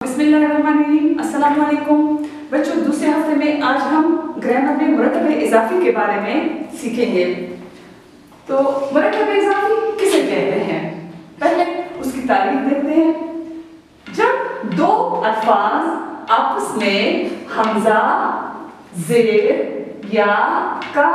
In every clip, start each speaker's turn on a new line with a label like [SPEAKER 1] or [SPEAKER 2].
[SPEAKER 1] बिस्मिल्लाहिर्रहमानिर्रहीम। अस्सलाम वालेकुम बच्चों, दूसरे हफ्ते में आज हम ग्रामर में मुरक्कब इजाफी के बारे में सीखेंगे। तो मुरक्कब इजाफी किसे कहते हैं, पहले उसकी तारीफ देखते हैं। जब दो अल्फाज आपस में हमजा, जेर या का,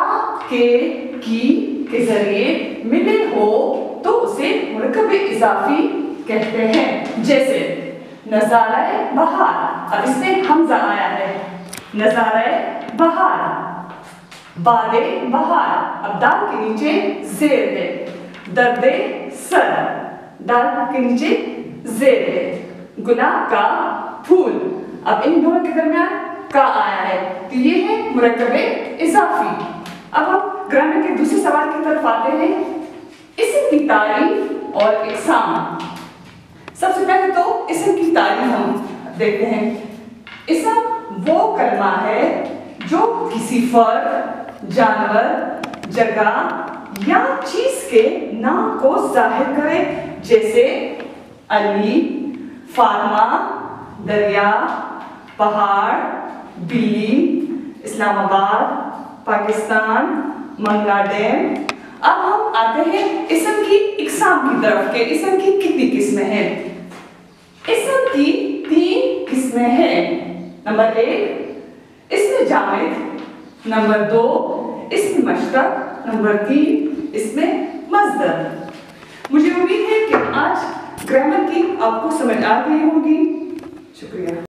[SPEAKER 1] के जरिए मिले हो तो उसे मुरक्कब इजाफी कहते हैं। जैसे नज़ारे बहार, अब इसमें हमजा आया है, नज़ारे बहार, बादे बहार, अब दाल के नीचे जेर है, दर्दे सर, दाल के नीचे जेर है, गुलाब का फूल, अब इन दोनों के दरमियान का आया है, तो ये है मुरक्कब इजाफी। अब हम ग्रामर के दूसरे सवाल की तरफ आते हैं, इस्म की तारीफ और इकसाम। सबसे पहले तो इस्म की तारीफ हम देखते हैं। इस्म वो कलमा है जो किसी फर्द, जानवर, जगह या चीज के नाम को जाहिर करे, जैसे अली, फातिमा, दरिया, पहाड़, बिल्ली, इस्लामाबाद, पाकिस्तान, मंगला डैम। अब हम आते हैं इस्म की इकसाम की तरफ के इस्म की कितनी किस्में हैं। इस्म की 3 किस्में हैं। नंबर 1 इस्म जामिद, नंबर 2 इस्म मश्तक, नंबर 3 इस्म मस्दर। मुझे उम्मीद है कि आज ग्रामर की आपको समझ आ गई होगी। शुक्रिया।